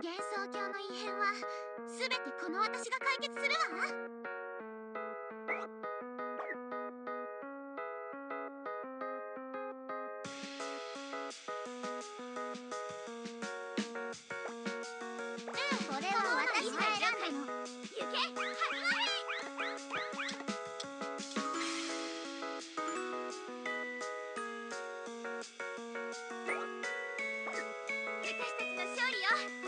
幻想郷の異変は全てこの私が解決するわ。これは私が選んだの。行け、始まれ。私たちの勝利よ。